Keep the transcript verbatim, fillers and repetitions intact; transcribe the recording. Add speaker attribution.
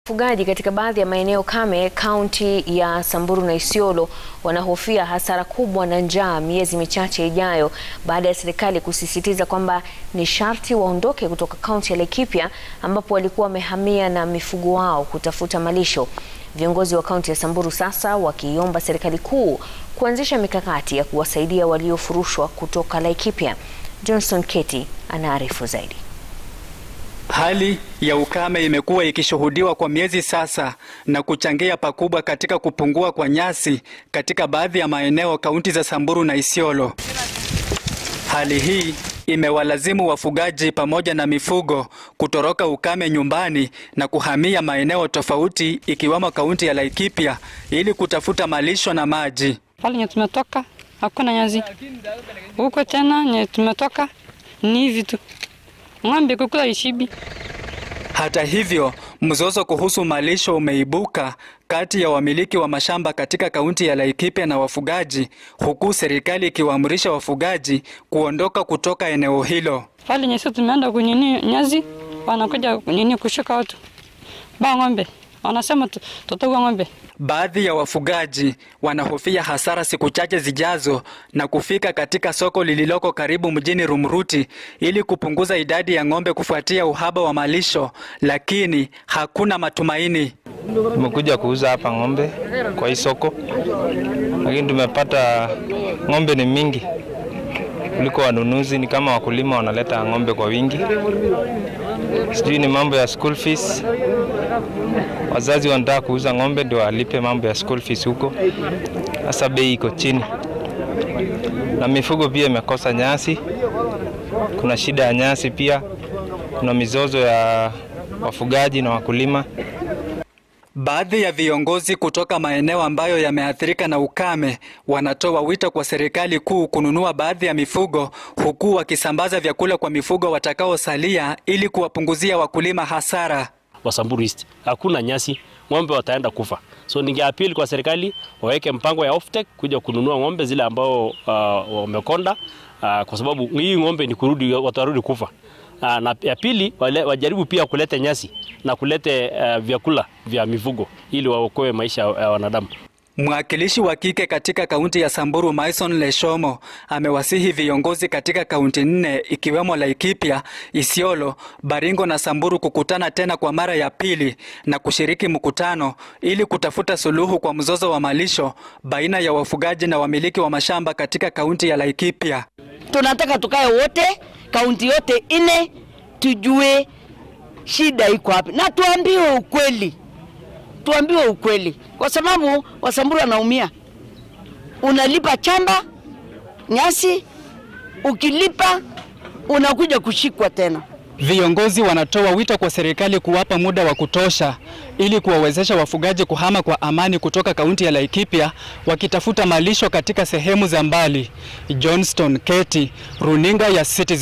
Speaker 1: Wafugaji katika baadhi ya maeneo kame kaunti ya Samburu na Isiolo wanahofia hasara kubwa na njaa miezi michache ijayo baada ya serikali kusisitiza kwamba ni sharti waondoke kutoka kaunti ya Laikipia ambapo walikuwa wamehamia na mifugo wao kutafuta malisho. Viongozi wa kaunti ya Samburu sasa wakiomba serikali kuu kuanzisha mikakati ya kuwasaidia waliofurushwa kutoka Laikipia. Johnson Keti anaarifu zaidi.
Speaker 2: Hali ya ukame imekuwa ikishuhudiwa kwa miezi sasa na kuchangia pakubwa katika kupungua kwa nyasi katika baadhi ya maeneo kaunti za Samburu na Isiolo. Hali hii imewalazimu wafugaji pamoja na mifugo kutoroka ukame nyumbani na kuhamia maeneo tofauti ikiwemo kaunti ya Laikipia ili kutafuta malisho na maji.
Speaker 3: Pale nye tumetoka hakuna nyasi. Huko tena nye tumetoka ni hivi tu. Ng'ombe kukula ishibi.
Speaker 2: Hata hivyo, mzozo kuhusu malisho umeibuka kati ya wamiliki wa mashamba katika kaunti ya Laikipia na wafugaji, huku serikali ikiwaamrisha wafugaji kuondoka kutoka eneo hilo.
Speaker 3: Pale nyesi tumeenda kunyini nyasi, wanakuja kunyini kushika watu. Ba ng'ombe, wanasema tutoka ng'ombe.
Speaker 2: Baadhi ya wafugaji wanahofia hasara siku chache zijazo na kufika katika soko lililoko karibu mjini Rumruti ili kupunguza idadi ya ng'ombe kufuatia uhaba wa malisho, lakini hakuna matumaini.
Speaker 4: Tumekuja kuuza hapa ng'ombe kwa hii soko, lakini tumepata ng'ombe ni mingi kuliko wanunuzi. Ni kama wakulima wanaleta ng'ombe kwa wingi. Sijui ni mambo ya school fees. Wazazi wanataka kuuza ng'ombe ndio walipe mambo ya school fees huko. Sasa bei iko chini. Na mifugo pia imekosa nyasi. Kuna shida ya nyasi pia. Kuna mizozo ya wafugaji na wakulima.
Speaker 2: Baadhi ya viongozi kutoka maeneo ambayo yameathirika na ukame wanatoa wito kwa serikali kuu kununua baadhi ya mifugo, huku wakisambaza vyakula kwa mifugo watakaosalia ili kuwapunguzia wakulima hasara.
Speaker 5: Wa Samburu East hakuna nyasi, ng'ombe wataenda kufa. So ningeapili kwa serikali waweke mpango ya offtake kuja kununua ng'ombe zile ambao uh, wamekonda uh, kwa sababu hii ng'ombe ni kurudi watarudi kufa. Uh, na ya pili wajaribu pia kulete nyasi na kulete uh, vyakula vya mifugo ili waokoe maisha ya uh, wanadamu.
Speaker 2: Mwakilishi wa kike katika kaunti ya Samburu Maison Leshomo amewasihi viongozi katika kaunti nne ikiwemo Laikipia, Isiolo, Baringo na Samburu kukutana tena kwa mara ya pili na kushiriki mkutano ili kutafuta suluhu kwa mzozo wa malisho baina ya wafugaji na wamiliki wa mashamba katika kaunti ya Laikipia.
Speaker 6: Tunataka tukae wote, kaunti yote ine, tujue shida iko wapi na tuambiwe ukweli. Tuambiwe ukweli kwa sababu Wasamburu wanaumia. Unalipa chamba, nyasi, ukilipa unakuja kushikwa tena.
Speaker 2: Viongozi wanatoa wito kwa serikali kuwapa muda wa kutosha ili kuwawezesha wafugaji kuhama kwa amani kutoka kaunti ya Laikipia wakitafuta malisho katika sehemu za mbali. Johnston Keti, runinga ya Citizen.